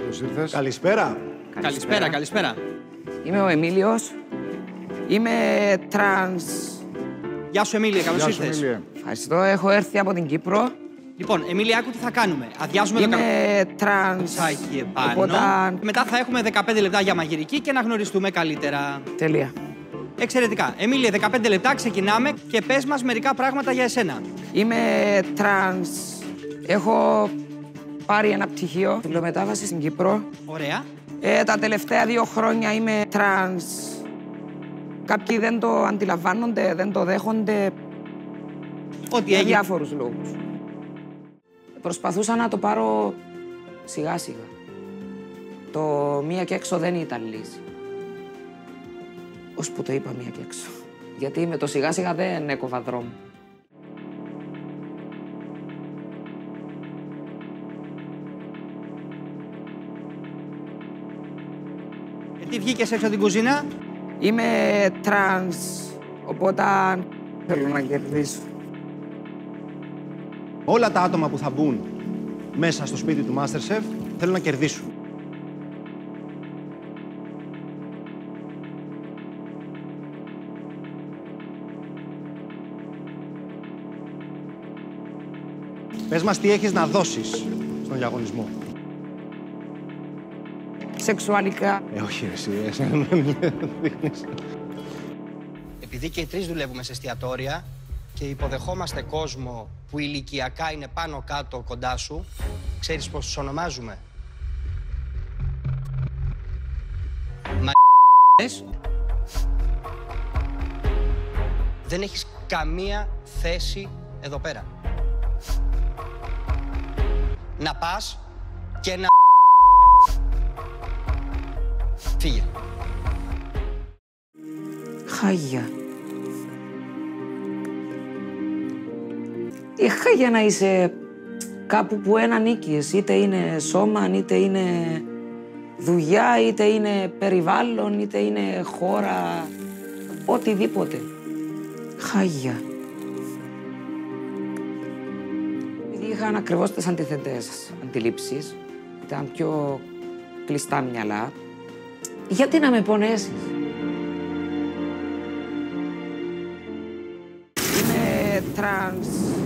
Καλώς ήρθες. Καλησπέρα. Καλησπέρα. Είμαι ο Εμίλιος. Είμαι τρανς. Γεια σου, Εμίλια, καλώς Γεια σου, ήρθες. Εμίλια. Ευχαριστώ, έχω έρθει από την Κύπρο. Λοιπόν, Εμίλια, άκου τι θα κάνουμε. Αδειάζουμε Είμαι τρανς. Σάκι επάνω. Οπότε... Μετά θα έχουμε 15 λεπτά για μαγειρική και να γνωριστούμε καλύτερα. Τέλεια. Εξαιρετικά. Εμίλια, 15 λεπτά ξεκινάμε και πες μας μερικά πράγματα για εσένα. Είμαι τρανς. Έχω πάρει ένα πτυχίο φιλομετάβαση στην Κύπρο. Ωραία. Τα τελευταία 2 χρόνια είμαι τρανς. Κάποιοι δεν το αντιλαμβάνονται, δεν το δέχονται. Ό,τι Για έγινε. διάφορους λόγους. Προσπαθούσα να το πάρω σιγά σιγά. Το μία και έξω δεν ήταν λύση. Ώσπου το είπα μία και έξω. Γιατί με το σιγά σιγά δεν έκοβα δρόμο. Τι βγήκες έξω από την κουζίνα? Είμαι τρανς, οπότε θέλω να κερδίσω. Όλα τα άτομα που θα μπουν μέσα στο σπίτι του MasterChef θέλουν να κερδίσουν. Πες μας τι έχεις να δώσεις στον διαγωνισμό. Σεξουαλικά. Όχι εσύ, Επειδή και οι τρεις δουλεύουμε σε εστιατόρια και υποδεχόμαστε κόσμο που ηλικιακά είναι πάνω κάτω κοντά σου, ξέρεις πώς τους ονομάζουμε? Μ******. Δεν έχεις καμία θέση εδώ πέρα. Να πας και να φύγε. Χάγια. Τι χάγια να είσαι κάπου που ένα ανήκεις. Είτε είναι σώμα, είτε είναι δουλειά, είτε είναι περιβάλλον, είτε είναι χώρα. Οτιδήποτε. Χάγια. Επειδή είχαν ακριβώς τις αντιθετές αντιλήψεις, ήταν πιο κλειστά μυαλά, γιατί να με πονέσεις. Είμαι τρανς.